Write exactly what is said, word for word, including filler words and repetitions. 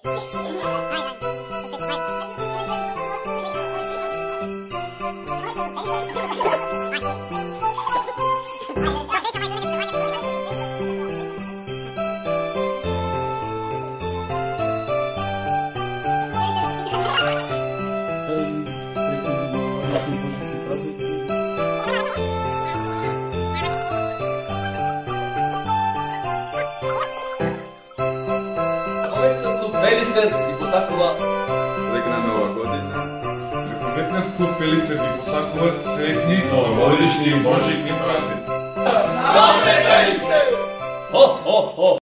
И посакува срекна нова година. Рекометниот клуб Пелите ви посакуват срекни новогодишни и божични празници. Добре, да сте! Хо, хо, хо!